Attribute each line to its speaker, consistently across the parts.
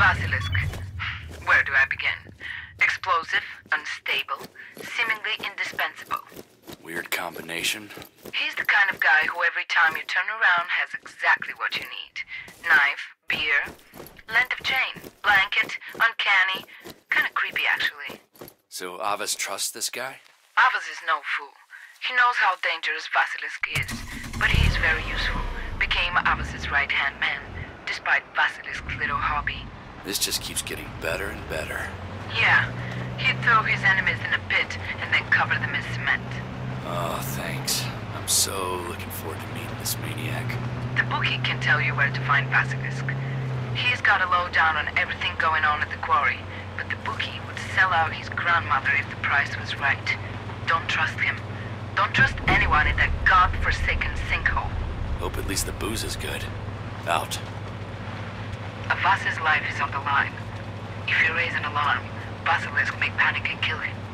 Speaker 1: Basilisk. Where do I begin? Explosive, unstable, seemingly indispensable.
Speaker 2: Weird combination.
Speaker 1: He's the kind of guy who every time you turn around has exactly what you need. Knife, beer, length of chain, blanket, uncanny, kind of creepy actually.
Speaker 2: So Avas trusts this guy?
Speaker 1: Avas is no fool. He knows how dangerous Basilisk is, but he's very useful. Became Avas's right-hand man, despite Basilisk's little hobby.
Speaker 2: This just keeps getting better and better.
Speaker 1: Yeah, he'd throw his enemies in a pit and then cover them in cement.
Speaker 2: Oh, thanks. I'm so looking forward to meeting this maniac.
Speaker 1: The bookie can tell you where to find Basilisk. He's got a lowdown on everything going on at the quarry, but the bookie would sell out his grandmother if the price was right. Don't trust him. Don't trust anyone in that god-forsaken sinkhole.
Speaker 2: Hope at least the booze is good. Out.
Speaker 1: Avas's life is on the line. If you raise an alarm, Basilisk may panic and kill him.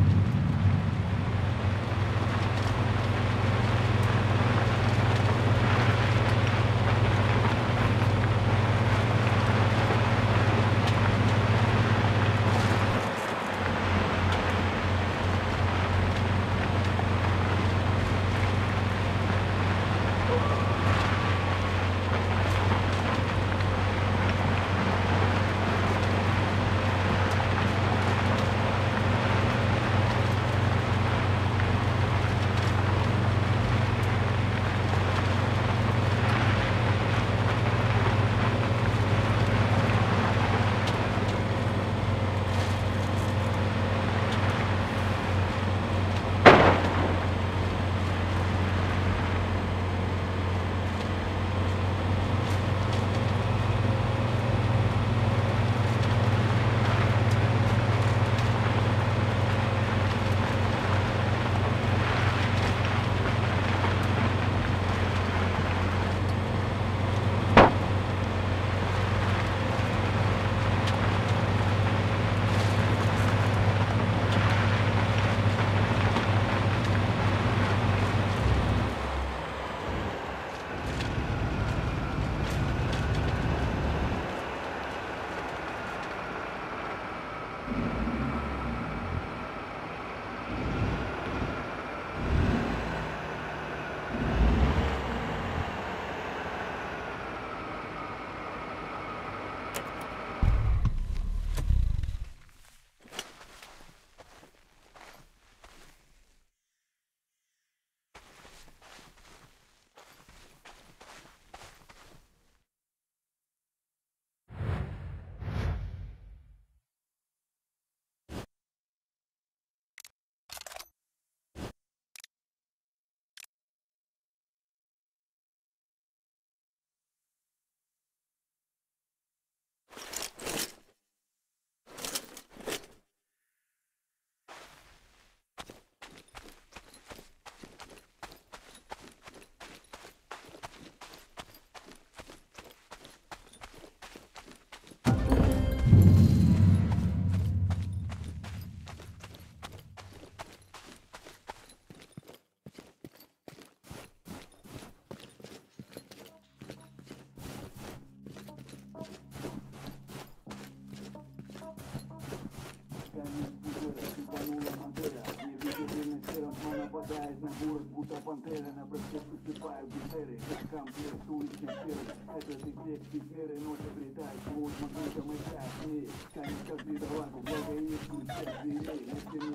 Speaker 3: Нападает на город, будто пантера. На проспект поступают бисеры. Как камни уличных сферы. Это эффект сферы. Ночь обретает плоть, магнитом и шашни. Камень каждый талант, благоискует всех зверей. На стену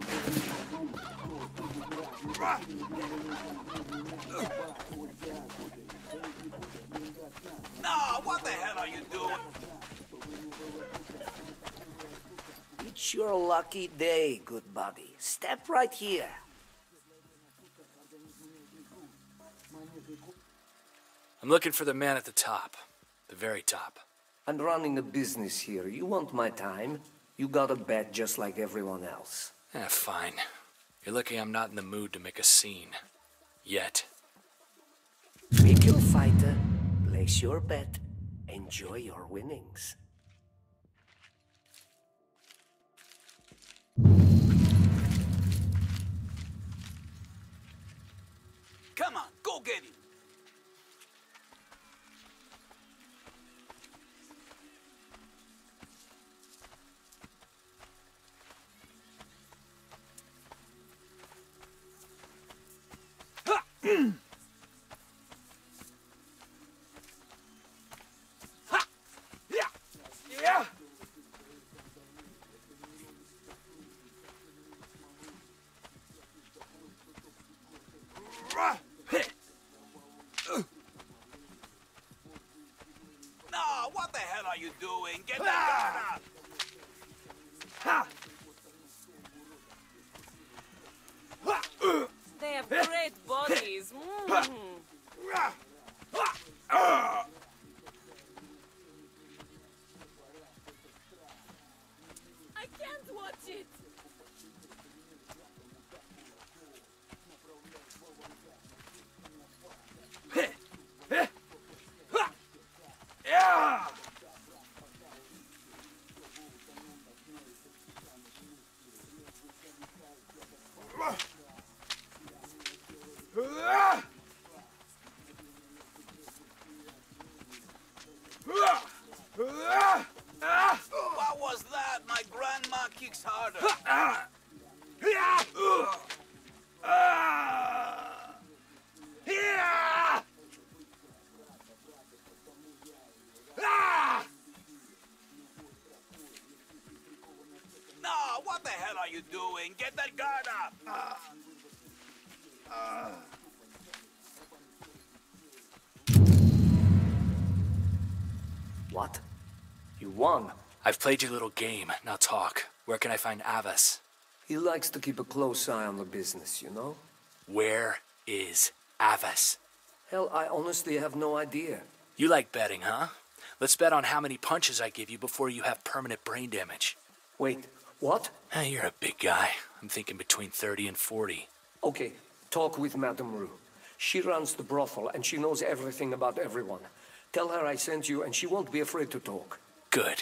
Speaker 4: No, what the hell are you doing?
Speaker 5: It's your lucky day, good buddy. Step right here.
Speaker 2: I'm looking for the man at the top. The very top.
Speaker 5: I'm running a business here. You want my time? You got a bet just like everyone else.
Speaker 2: Fine. You're lucky I'm not in the mood to make a scene. Yet.
Speaker 5: Pick your fighter, place your bet, enjoy your winnings.
Speaker 4: Come on, go get him. No, what the hell are you doing? Get that gun up!
Speaker 6: They have great bodies. I can't watch it.
Speaker 4: What was that? My grandma kicks harder. No, what the hell are you doing? Get that guard up!
Speaker 5: What? You won.
Speaker 2: I've played your little game. Now talk. Where can I find Avas?
Speaker 5: He likes to keep a close eye on the business, you know?
Speaker 2: Where is Avas?
Speaker 5: Hell, I honestly have no idea.
Speaker 2: You like betting, huh? Let's bet on how many punches I give you before you have permanent brain damage.
Speaker 5: Wait, what?
Speaker 2: You're a big guy. I'm thinking between 30 and 40.
Speaker 5: Okay, talk with Madame Rue. She runs the brothel and she knows everything about everyone. Tell her I sent you and she won't be afraid to talk.
Speaker 2: Good.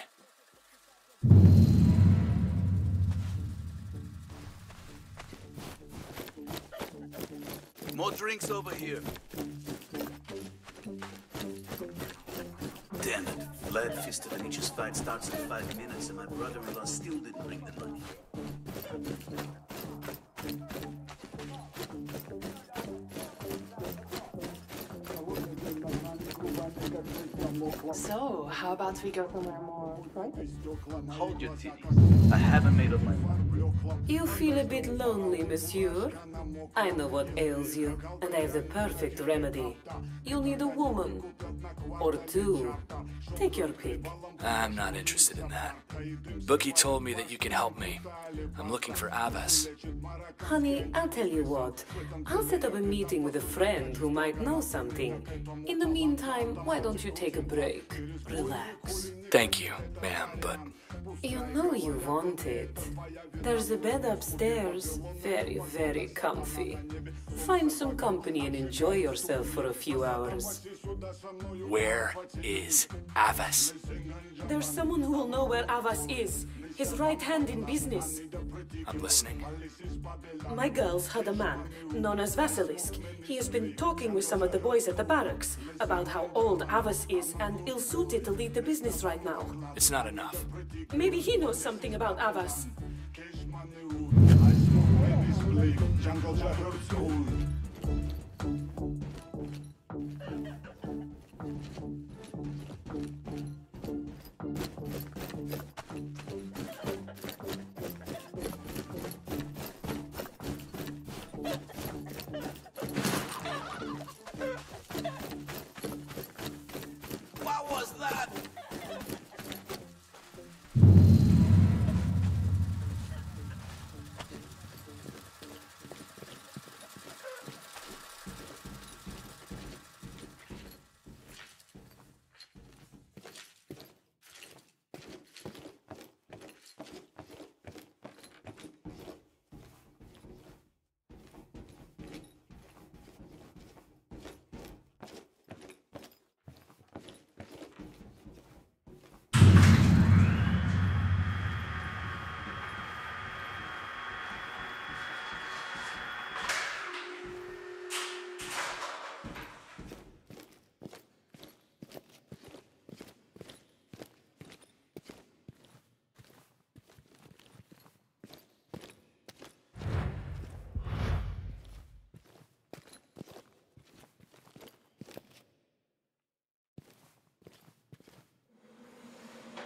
Speaker 4: More drinks over here. Damn it. Vlad Fist of Anich's fight starts in 5 minutes and my brother-in-law still didn't bring the money.
Speaker 7: So, how about we go somewhere more private?
Speaker 4: Hold your titties. I haven't made up my mind.
Speaker 6: You feel a bit lonely, monsieur? I know what ails you, and I have the perfect remedy. You'll need a woman. Or two. Take your pick.
Speaker 2: I'm not interested in that. Bookie told me that you can help me. I'm looking for Avas.
Speaker 6: Honey, I'll tell you what. I'll set up a meeting with a friend who might know something. In the meantime, why don't you take a break? Relax.
Speaker 2: Thank you, ma'am, but...
Speaker 6: You know you want it. There's a bed upstairs. Very, very comfy. Find some company and enjoy yourself for a few hours.
Speaker 2: Where is Avas?
Speaker 6: There's someone who will know where Avas is. His right hand in business.
Speaker 2: I'm listening.
Speaker 6: My girls had a man, known as Vasilisk. He has been talking with some of the boys at the barracks about how old Avas is and ill-suited to lead the business right now.
Speaker 2: It's not enough.
Speaker 6: Maybe he knows something about Avas.
Speaker 3: Jungle Jabber School.
Speaker 4: What was that?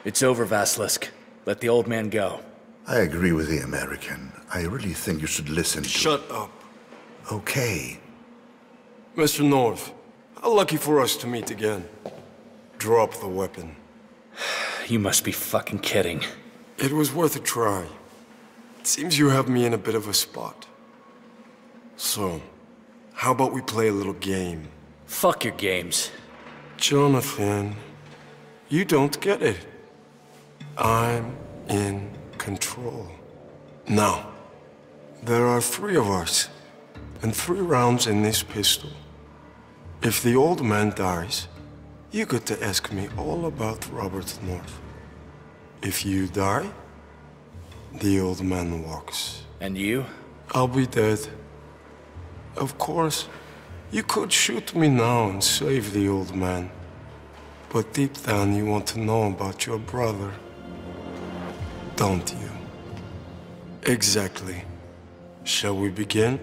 Speaker 2: It's over, Vasilisk. Let the old man go.
Speaker 8: I agree with the American. I really think you should listen to...
Speaker 9: Shut up.
Speaker 8: Okay.
Speaker 9: Mr. North, how lucky for us to meet again. Drop the weapon.
Speaker 2: You must be fucking kidding.
Speaker 9: It was worth a try. It seems you have me in a bit of a spot. So, how about we play a little game?
Speaker 2: Fuck your games.
Speaker 9: Jonathan, you don't get it. I'm in control. Now, there are 3 of us, and 3 rounds in this pistol. If the old man dies, you get to ask me all about Robert North. If you die, the old man walks.
Speaker 2: And you?
Speaker 9: I'll be dead. Of course, you could shoot me now and save the old man. But deep down you want to know about your brother. Don't you? Exactly. Shall we begin?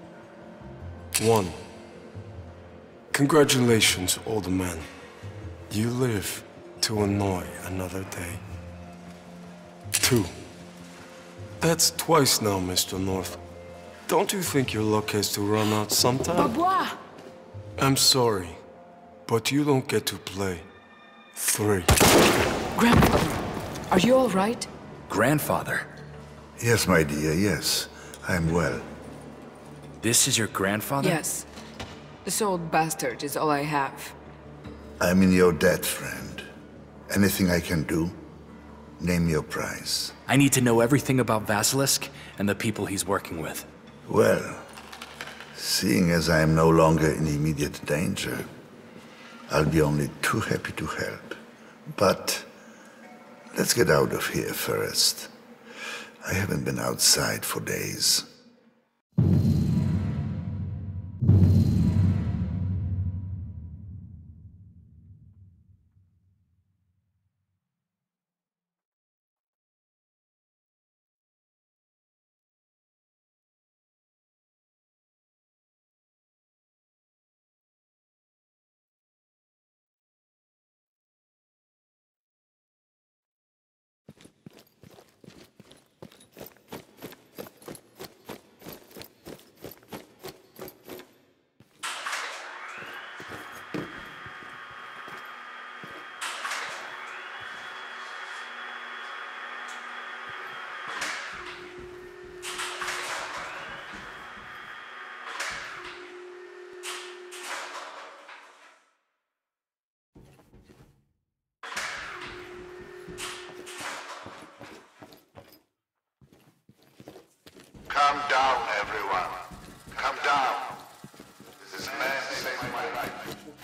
Speaker 9: 1. Congratulations, old man. You live to annoy another day. 2. That's twice now, Mr. North. Don't you think your luck has to run out sometime?
Speaker 7: Bois!
Speaker 9: I'm sorry, but you don't get to play. 3.
Speaker 7: Grandfather, are you all right?
Speaker 2: Grandfather?
Speaker 8: Yes, my dear, yes. I'm well.
Speaker 2: This is your grandfather?
Speaker 7: Yes. This old bastard is all I have.
Speaker 8: I'm in your debt, friend. Anything I can do? Name your price.
Speaker 2: I need to know everything about Vasilisk and the people he's working with.
Speaker 8: Well, seeing as I am no longer in immediate danger, I'll be only too happy to help. But let's get out of here first. I haven't been outside for days. Come down, everyone. Come down. This man saved my life.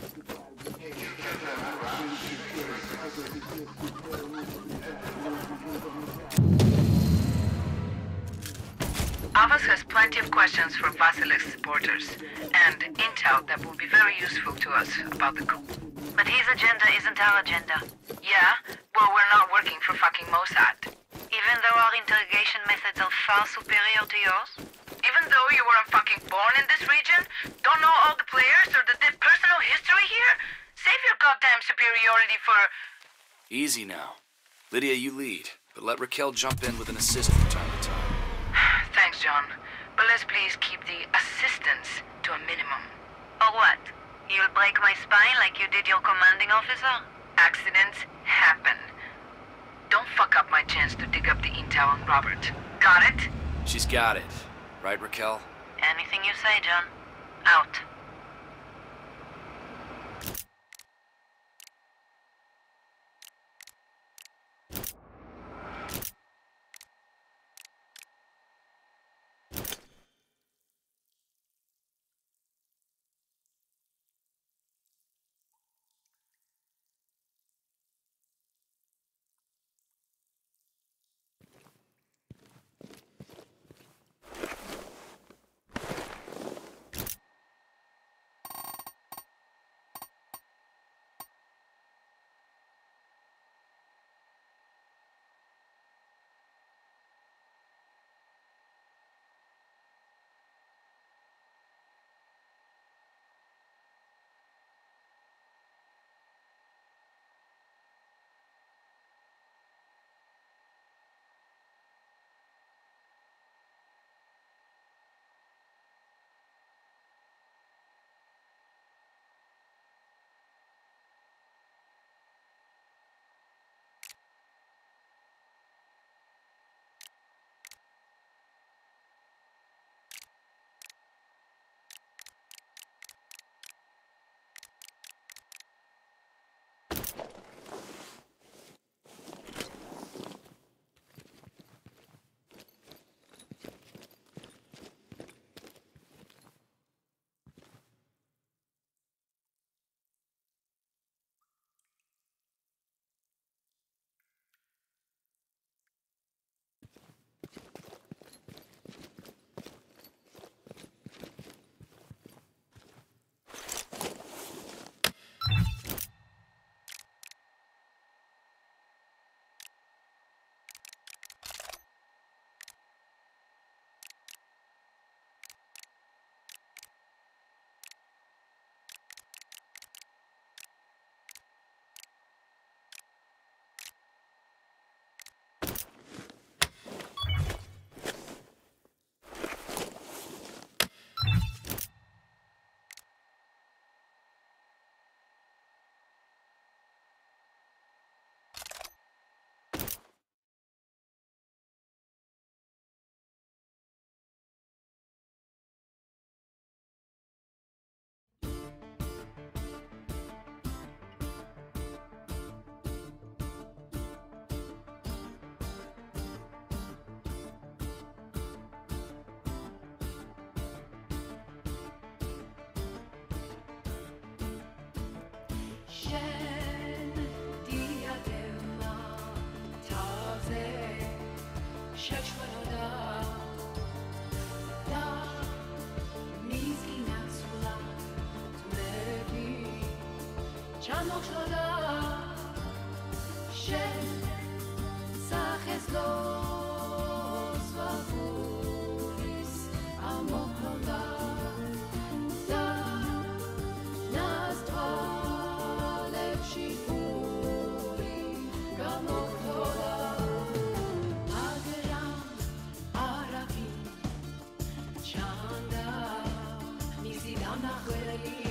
Speaker 1: Avas has plenty of questions for Vasilisk supporters, and intel that will be very useful to us about the coup.
Speaker 10: But his agenda isn't our agenda.
Speaker 1: Yeah? Well, we're not working for fucking Mossad.
Speaker 10: Even though our interrogation methods are far superior to yours?
Speaker 1: Even though you weren't fucking born in this region? Don't know all the players or the personal history here? Save your goddamn superiority for...
Speaker 2: Easy now. Lydia, you lead, but let Raquel jump in with an assist from time to time.
Speaker 1: Thanks, John. But let's please keep the assistance to a minimum.
Speaker 10: Or what? You'll break my spine like you did your commanding officer?
Speaker 1: Accidents happen. Don't fuck up my chance to dig up the intel on Robert. Got it?
Speaker 2: She's got it. Right, Raquel?
Speaker 10: Anything you say, John. Out.
Speaker 11: چند شده شد سخت لوس و بوریس اما کنده در نزد والب شیفوری گمک تولا اگرم عرقی چنده میزیدم نخوری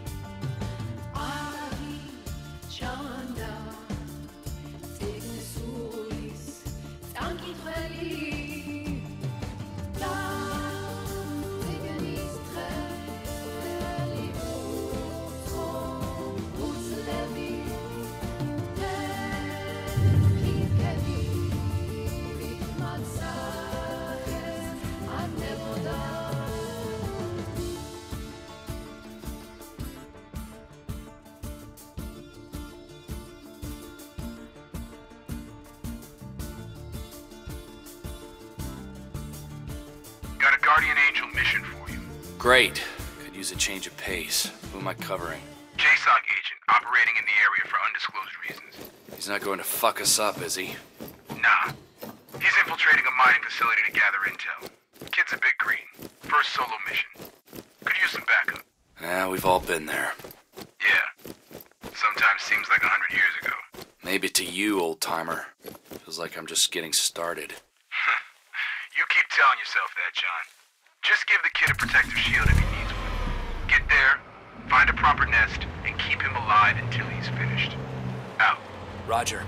Speaker 12: Guardian Angel mission for you.
Speaker 2: Great. Could use a change of pace. Who am I covering?
Speaker 12: JSOC agent operating in the area for undisclosed reasons.
Speaker 2: He's not going to fuck us up, is he?
Speaker 12: Nah. He's infiltrating a mining facility to gather intel. Kid's a bit green. First solo mission. Could use some backup.
Speaker 2: Yeah, we've all been there.
Speaker 12: Yeah. Sometimes seems like 100 years ago.
Speaker 2: Maybe to you, old-timer. Feels like I'm just getting started.
Speaker 12: You keep telling yourself that, John. Just give the kid a protective shield if he needs one. Get there, find a proper nest, and keep him alive until he's finished. Out.
Speaker 2: Roger.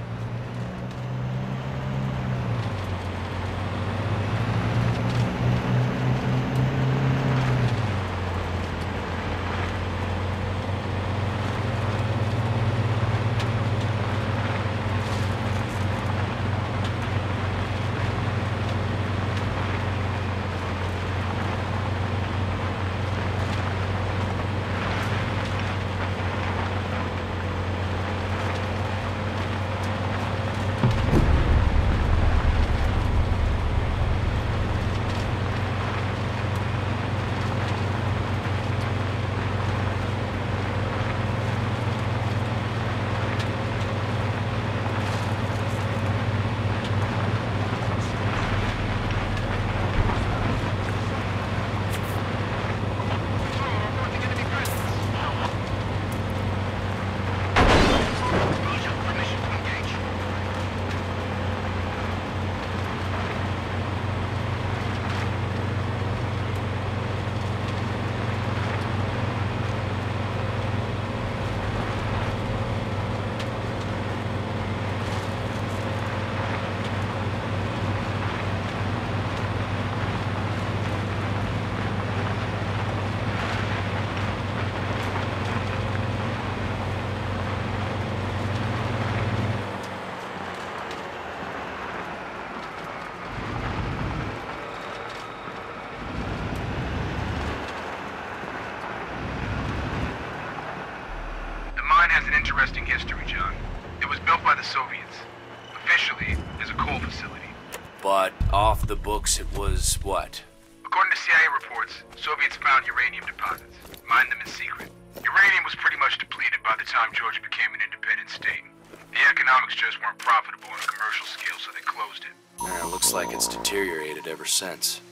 Speaker 12: Interesting history, John. It was built by the Soviets. Officially, as a coal facility.
Speaker 2: But off the books it was what?
Speaker 12: According to CIA reports, Soviets found uranium deposits, mined them in secret. Uranium was pretty much depleted by the time Georgia became an independent state. The economics just weren't profitable on a commercial scale, so they closed it.
Speaker 2: Yeah, looks like it's deteriorated ever since.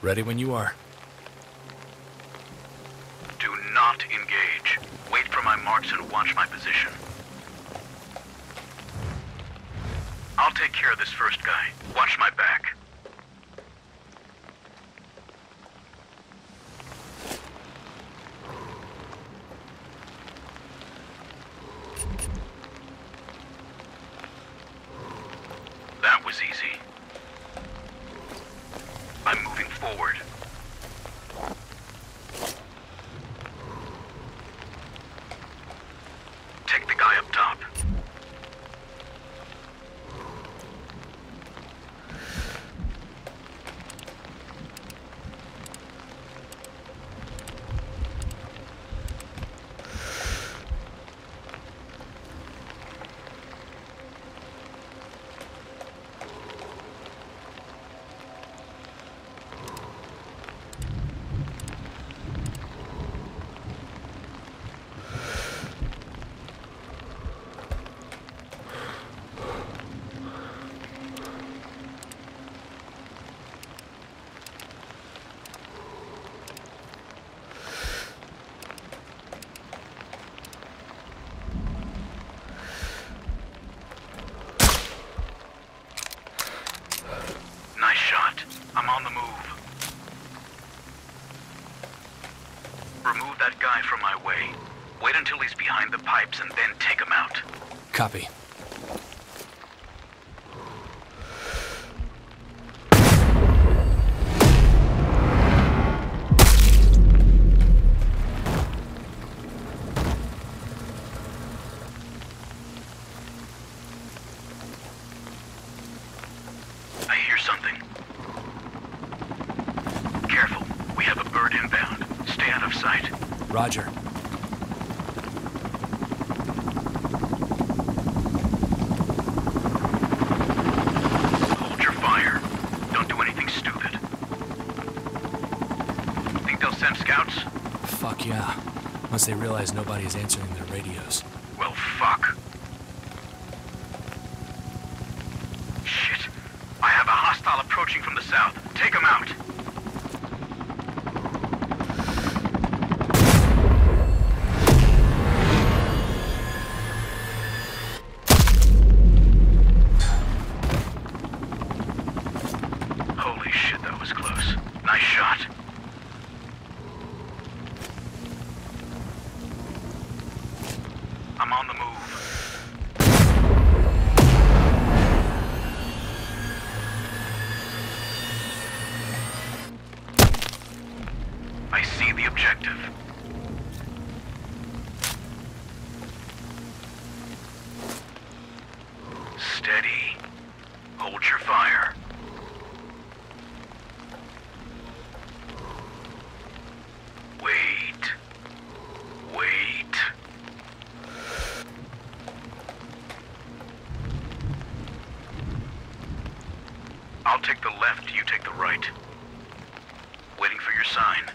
Speaker 2: Ready when you are.
Speaker 12: Do not engage. Wait for my marks and watch my position. I'll take care of this first guy. Watch my back. That was easy. I'm moving forward. Take the guy up top. Nice shot. I'm on the move. Remove that guy from my way. Wait until he's behind the pipes and then take him out.
Speaker 2: Copy.
Speaker 12: I hear something. Careful. We have a bird inbound. Stay out of sight.
Speaker 2: Roger.
Speaker 12: Hold your fire. Don't do anything stupid. Think they'll send scouts?
Speaker 2: Fuck yeah. Once they realize nobody is answering their radios.
Speaker 12: Well, fuck. Shit. I have a hostile approaching from the south. Take him out. Holy shit, that was close. Nice shot. I'm on the move. I see the objective. Steady. Hold your fire. Wait. Wait. I'll take the left, you take the right. Waiting for your sign.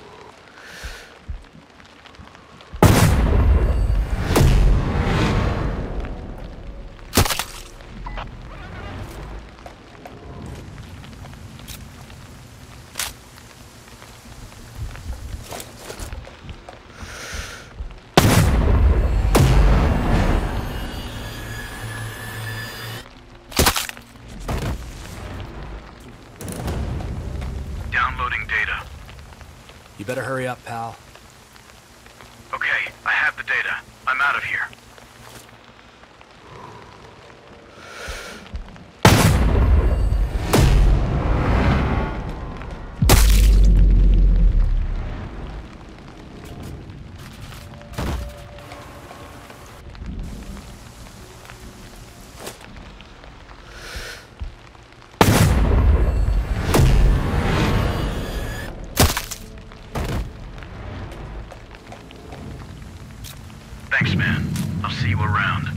Speaker 12: Downloading data.
Speaker 2: You better hurry up, pal.
Speaker 12: Okay, I have the data. I'm out of here. Thanks, man. I'll see you around.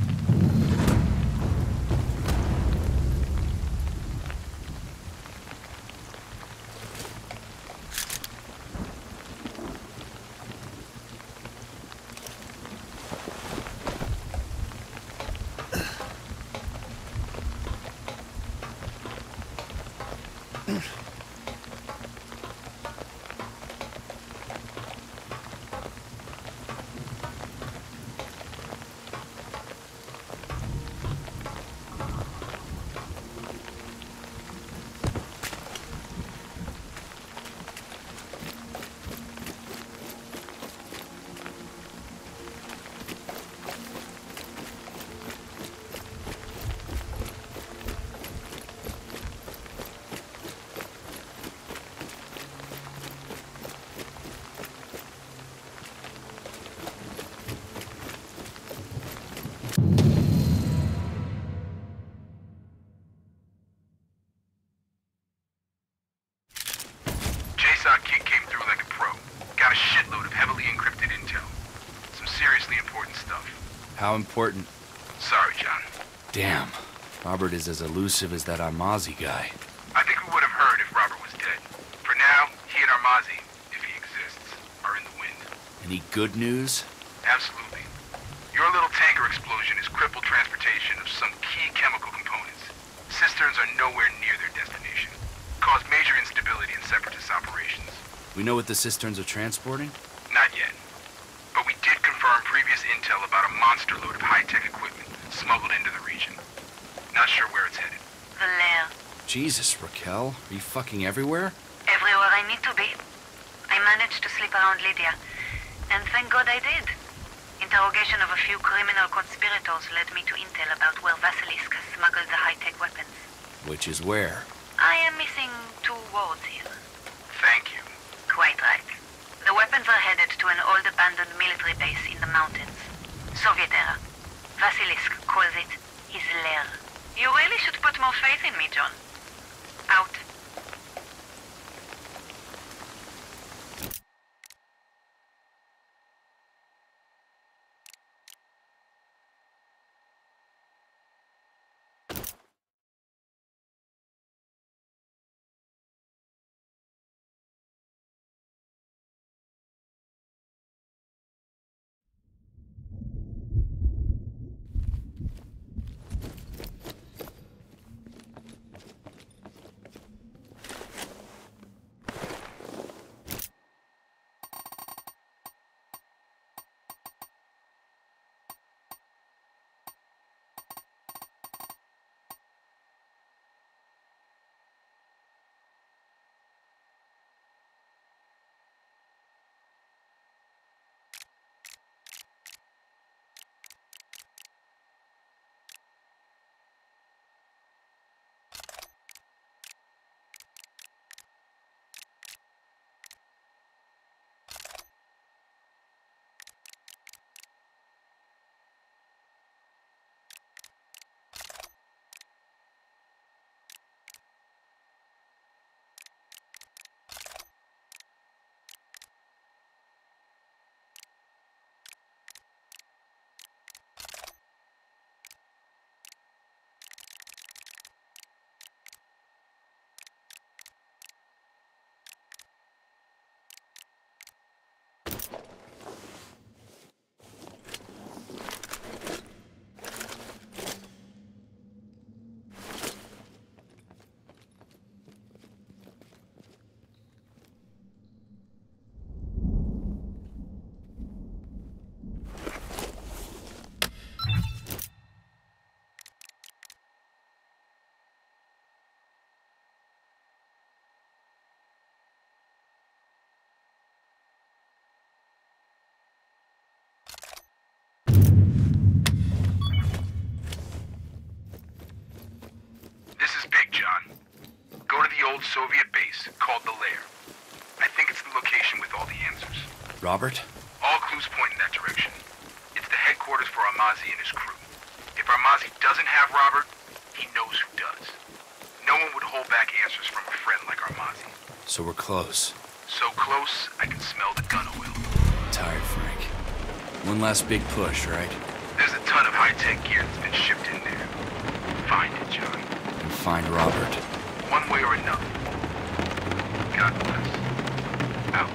Speaker 12: heavily encrypted intel. Some seriously important stuff.
Speaker 13: How important?
Speaker 12: Sorry, John.
Speaker 13: Damn. Robert is as elusive as that Armazi guy.
Speaker 12: I think we would have heard if Robert was dead. For now, he and Armazi, if he exists, are in the wind.
Speaker 13: Any good news?
Speaker 12: Absolutely. Your little tanker explosion has crippled transportation of some key chemical components. Cisterns are nowhere near their destination. Caused major instability in separatist operations.
Speaker 13: We know what the cisterns are transporting?
Speaker 12: Not yet. But we did confirm previous intel about a monster load of high-tech equipment smuggled into the region. Not sure where it's headed.
Speaker 10: The lair.
Speaker 13: Jesus, Raquel. Are you fucking everywhere?
Speaker 10: Everywhere I need to be. I managed to slip around Lydia. And thank God I did. Interrogation of a few criminal conspirators led me to intel about where Vasilisk has smuggled the high-tech weapons.
Speaker 13: Which is where?
Speaker 10: I am missing 2 words here.
Speaker 12: Thank you.
Speaker 10: Quite right. The weapons are headed to an old abandoned military base in the mountains. Soviet era. Vasilisk calls it his lair. You really should put more faith in me, John. Out.
Speaker 12: old Soviet base called the Lair. I think it's the location with all the answers.
Speaker 13: Robert?
Speaker 12: All clues point in that direction. It's the headquarters for Armazi and his crew. If Armazi doesn't have Robert, he knows who does. No one would hold back answers from a friend like Armazi.
Speaker 13: So we're close.
Speaker 12: So close, I can smell the gun oil.
Speaker 13: Tired, Frank. One last big push, right?
Speaker 12: There's a ton of high-tech gear that's been shipped in there. Find it, John.
Speaker 13: And find Robert.
Speaker 12: One way or another. God bless. Out.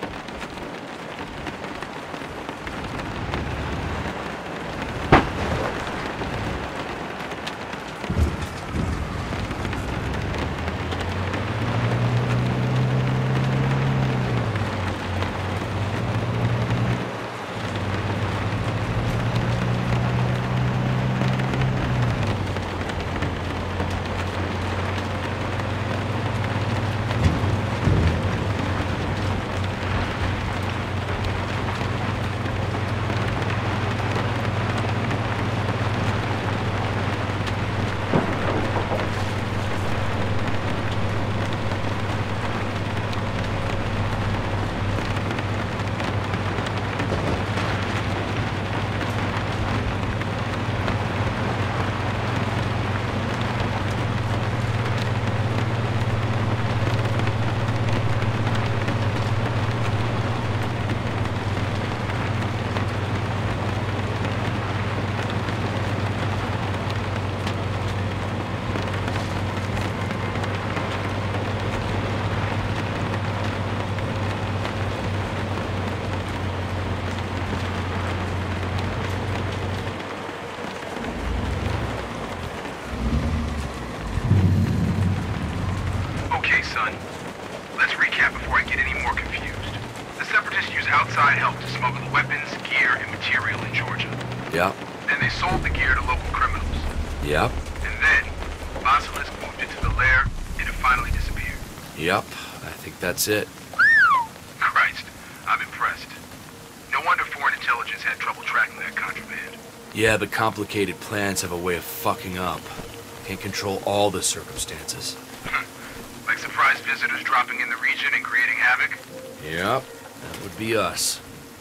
Speaker 12: gear and material in Georgia.
Speaker 13: Yep.
Speaker 12: Then they sold the gear to local criminals.
Speaker 13: Yep.
Speaker 12: And then, Basilisk moved into the lair, and it finally disappeared.
Speaker 13: Yep. I think that's it.
Speaker 12: Christ, I'm impressed. No wonder foreign intelligence had trouble tracking that contraband.
Speaker 13: Yeah, but complicated plans have a way of fucking up. Can't control all the circumstances.
Speaker 12: Like surprise visitors dropping in the region and creating havoc?
Speaker 13: Yep. That would be us.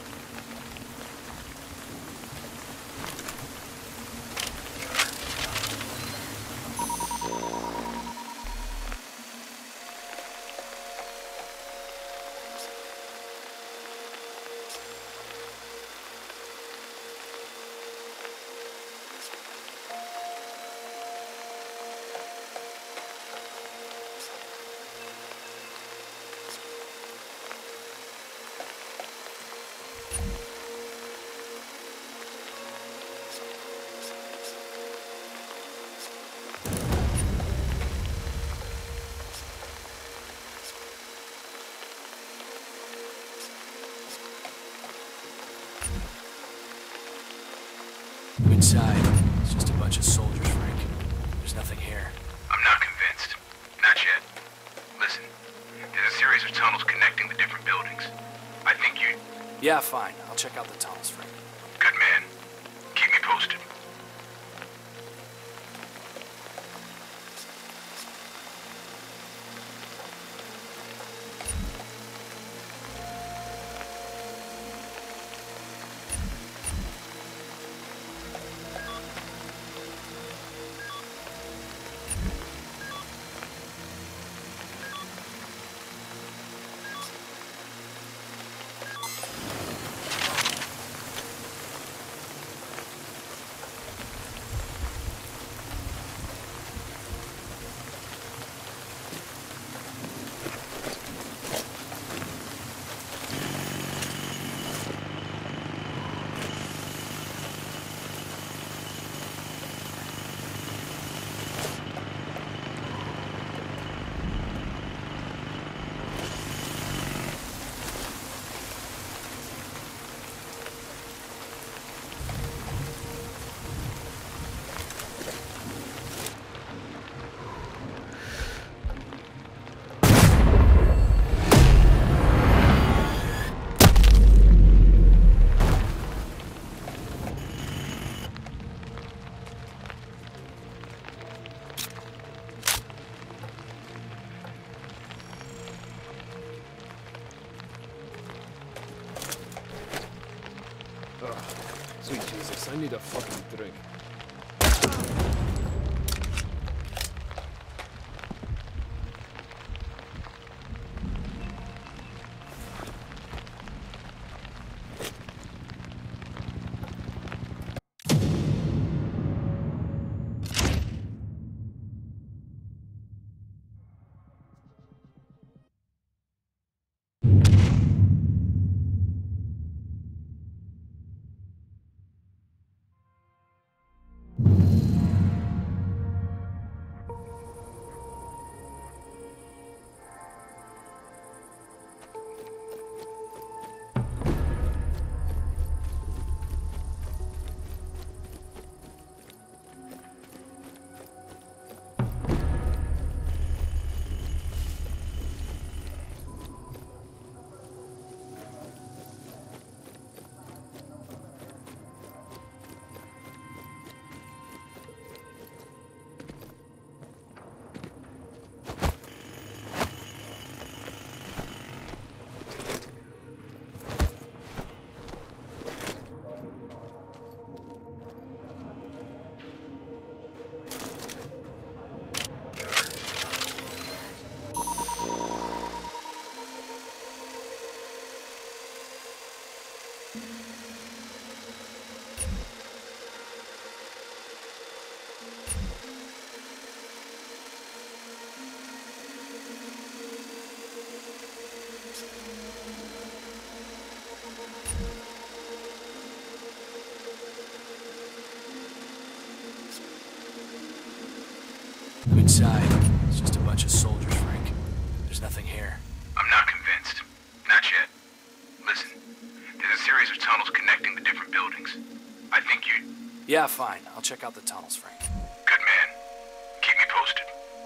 Speaker 2: Inside, it's just a bunch of soldiers, Frank. There's nothing here.
Speaker 12: I'm not convinced. Not yet. Listen, there's a series of tunnels connecting the different buildings. I think you...
Speaker 2: Yeah, fine. I'll check out the tunnels, Frank.
Speaker 12: Good man. Keep me posted.
Speaker 14: Sweet Jesus, I need a fucking drink.
Speaker 2: I'm inside. It's just a bunch of soldiers, Frank. There's nothing here.
Speaker 12: I'm not convinced. Not yet. Listen, there's a series of tunnels connecting buildings. I think you...
Speaker 2: Yeah, fine. I'll check out the tunnels, Frank.
Speaker 12: Good man. Keep me posted.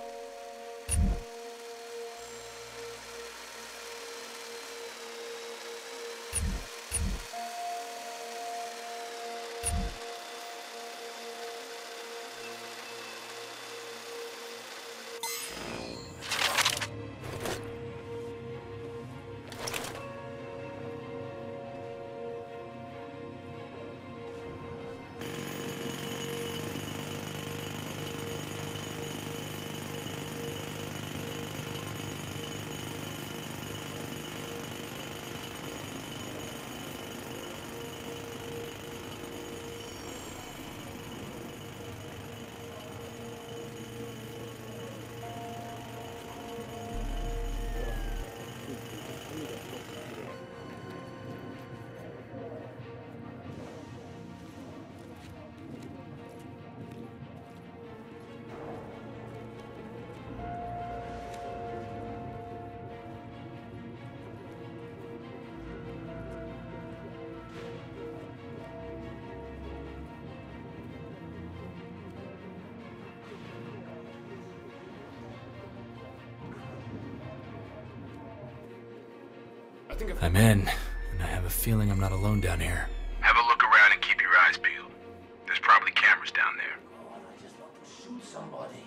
Speaker 2: I'm in, and I have a feeling I'm not alone down here.
Speaker 12: Have a look around and keep your eyes peeled. There's probably cameras down there.
Speaker 5: I just want to shoot somebody.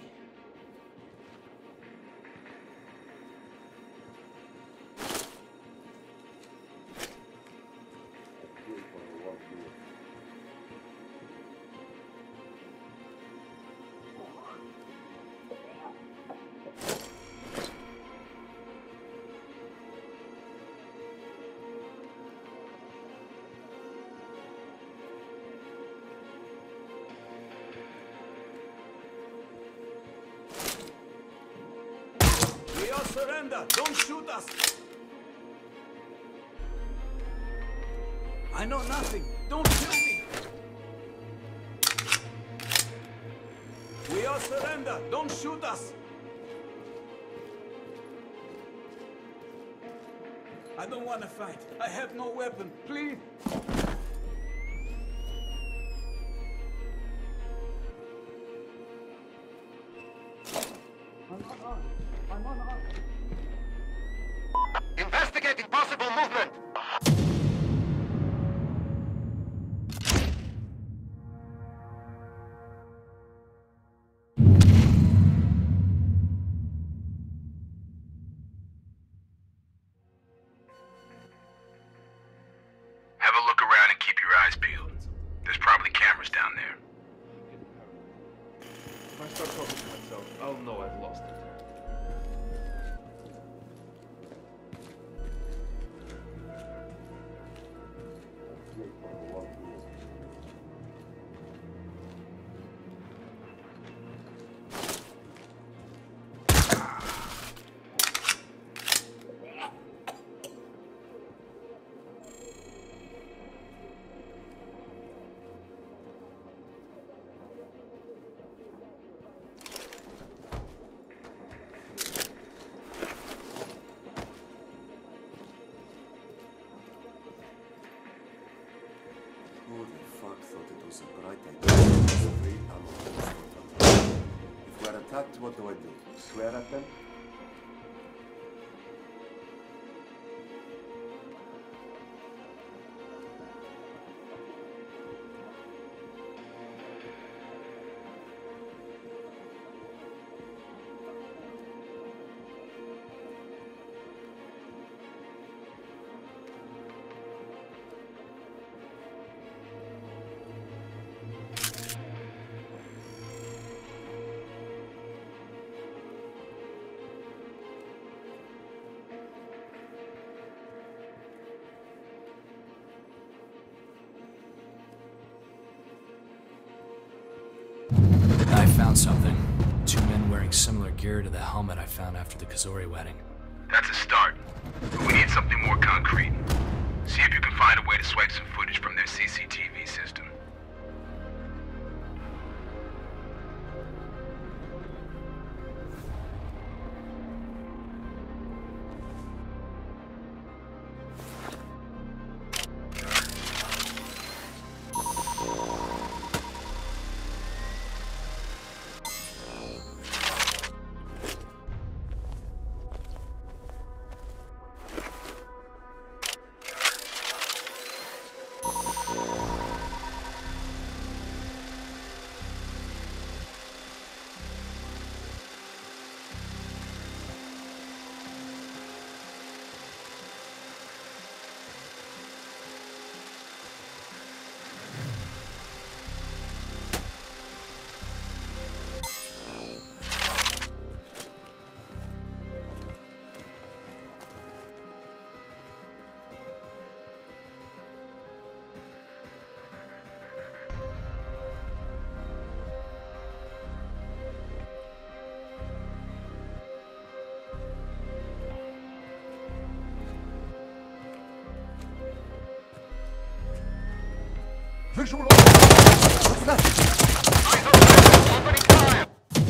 Speaker 4: Surrender! Don't shoot us! I know nothing. Don't kill me! We all surrender! Don't shoot us! I don't want to fight. I have no weapon. Please!
Speaker 5: Investigating possible movement!
Speaker 12: Have a look around and keep your eyes peeled. There's probably cameras down there.
Speaker 14: If I start talking to myself, I'll know I've lost it.
Speaker 15: Who the fuck thought it was a bright idea? If we're attacked, what do? Swear at them?
Speaker 2: I found something. 2 men wearing similar gear to the helmet I found after the Kazori wedding.
Speaker 12: That's a start. But we need something more concrete. See if you can find a way to swipe some footage from their CCTV system.
Speaker 16: Visual on. What's that?
Speaker 17: Eyes open! Opening fire!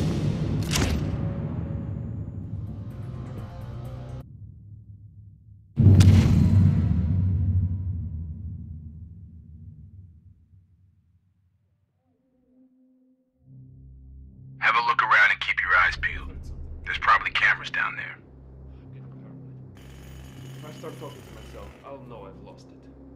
Speaker 12: Have a look around and keep your eyes peeled. There's probably cameras down there.
Speaker 14: If I start talking to myself, I'll know I've lost it.